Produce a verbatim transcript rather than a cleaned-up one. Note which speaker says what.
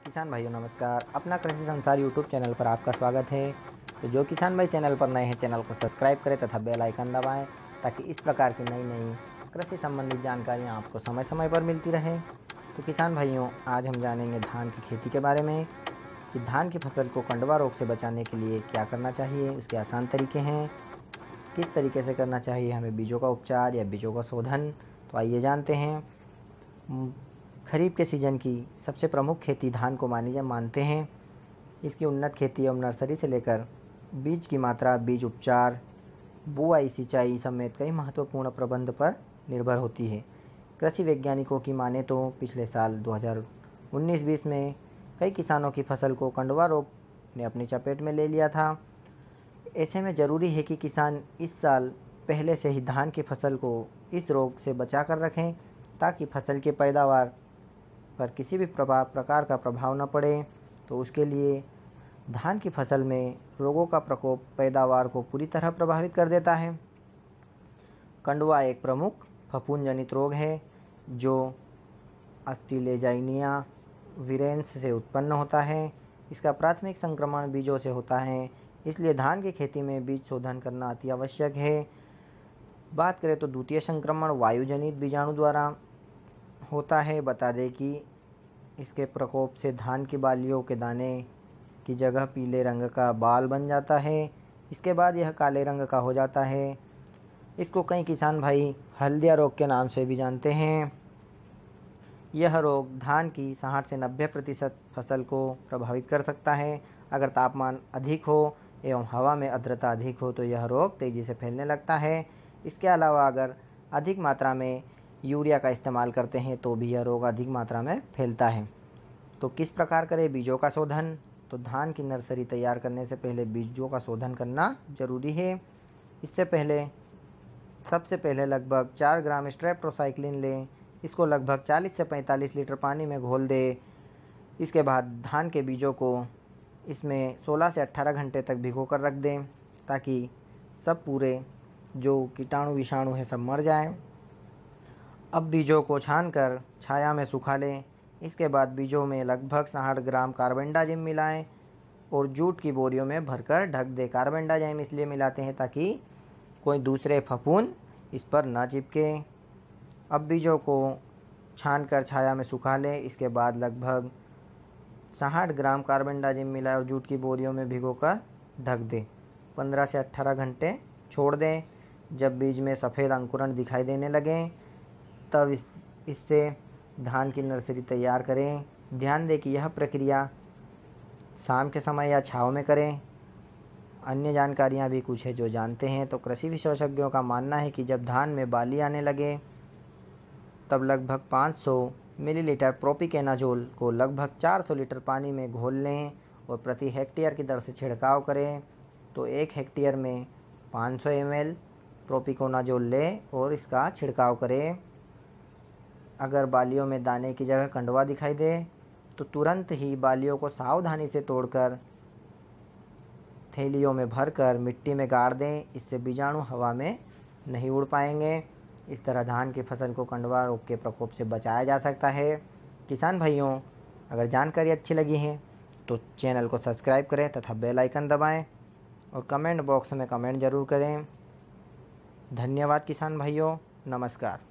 Speaker 1: किसान भाइयों नमस्कार। अपना कृषि संसार यूट्यूब चैनल पर आपका स्वागत है। तो जो किसान भाई चैनल पर नए हैं चैनल को सब्सक्राइब करें तथा बेल आइकन दबाएं ताकि इस प्रकार की नई नई कृषि संबंधित जानकारियां आपको समय समय पर मिलती रहे। तो किसान भाइयों आज हम जानेंगे धान की खेती के बारे में कि धान की फसल को कंडवा रोग से बचाने के लिए क्या करना चाहिए, उसके आसान तरीके हैं, किस तरीके से करना चाहिए हमें बीजों का उपचार या बीजों का शोधन। तो आइए जानते हैं। खरीफ के सीज़न की सबसे प्रमुख खेती धान को मानी जा मानते हैं। इसकी उन्नत खेती एवं नर्सरी से लेकर बीज की मात्रा, बीज उपचार, बुआई, सिंचाई समेत कई महत्वपूर्ण प्रबंध पर निर्भर होती है। कृषि वैज्ञानिकों की माने तो पिछले साल दो हज़ार उन्नीस बीस में कई किसानों की फसल को कंडवा रोग ने अपनी चपेट में ले लिया था। ऐसे में ज़रूरी है कि किसान इस साल पहले से ही धान की फसल को इस रोग से बचा कर रखें ताकि फसल की पैदावार पर किसी भी प्रभाव प्रकार का प्रभाव न पड़े। तो उसके लिए धान की फसल में रोगों का प्रकोप पैदावार को पूरी तरह प्रभावित कर देता है। कंडवा एक प्रमुख फफूंद जनित रोग है जो अस्ट्रेलेजाइनिया विरेंस से उत्पन्न होता है। इसका प्राथमिक संक्रमण बीजों से होता है, इसलिए धान की खेती में बीज शोधन करना अति आवश्यक है। बात करें तो द्वितीय संक्रमण वायुजनित बीजाणु द्वारा होता है। बता दें कि इसके प्रकोप से धान की बालियों के दाने की जगह पीले रंग का बाल बन जाता है। इसके बाद यह काले रंग का हो जाता है। इसको कई किसान भाई हल्दिया रोग के नाम से भी जानते हैं। यह रोग धान की साठ से नब्बे प्रतिशत फसल को प्रभावित कर सकता है। अगर तापमान अधिक हो एवं हवा में आर्द्रता अधिक हो तो यह रोग तेज़ी से फैलने लगता है। इसके अलावा अगर अधिक मात्रा में यूरिया का इस्तेमाल करते हैं तो भी यह रोग अधिक मात्रा में फैलता है। तो किस प्रकार करें बीजों का शोधन? तो धान की नर्सरी तैयार करने से पहले बीजों का शोधन करना जरूरी है। इससे पहले सबसे पहले लगभग चार ग्राम स्ट्रेप्टोसाइक्लिन लें। इसको लगभग चालीस से पैंतालीस लीटर पानी में घोल दें। इसके बाद धान के बीजों को इसमें सोलह से अठारह घंटे तक भिगो कर रख दें ताकि सब पूरे जो कीटाणु विषाणु है सब मर जाएं। अब बीजों को छानकर छाया में सुखा लें। इसके बाद बीजों में लगभग साठ ग्राम कार्बेंडाजिम मिलाएं और जूट की बोरियों में भरकर ढक दें। कार्बेंडाजिम इसलिए मिलाते हैं ताकि कोई दूसरे फफूंद इस पर ना चिपके। अब बीजों को छानकर छाया में सुखा लें। इसके बाद लगभग साठ ग्राम कार्बेंडाजिम मिलाएं और जूट की बोरियों में भिगोकर ढक दें। पंद्रह से अठारह घंटे छोड़ दें। जब बीज में सफ़ेद अंकुरण दिखाई देने लगें तब इस इससे धान की नर्सरी तैयार करें। ध्यान दें कि यह प्रक्रिया शाम के समय या छाँव में करें। अन्य जानकारियाँ भी कुछ है जो जानते हैं। तो कृषि विशेषज्ञों का मानना है कि जब धान में बाली आने लगे तब लगभग पाँच सौ मिलीलीटर प्रोपिकेनाजोल को लगभग चार सौ लीटर पानी में घोल लें और प्रति हेक्टेयर की दर से छिड़काव करें। तो एक हेक्टेयर में पाँच सौ एम एल प्रोपिकोनाजोल लें और इसका छिड़काव करें। अगर बालियों में दाने की जगह कंडवा दिखाई दे तो तुरंत ही बालियों को सावधानी से तोड़कर थैलियों में भरकर मिट्टी में गाड़ दें। इससे बीजाणु हवा में नहीं उड़ पाएंगे। इस तरह धान की फसल को कंडवा रोग के प्रकोप से बचाया जा सकता है। किसान भाइयों अगर जानकारी अच्छी लगी है तो चैनल को सब्सक्राइब करें तथा बेल आइकन दबाएं और कमेंट बॉक्स में कमेंट ज़रूर करें। धन्यवाद किसान भाइयों, नमस्कार।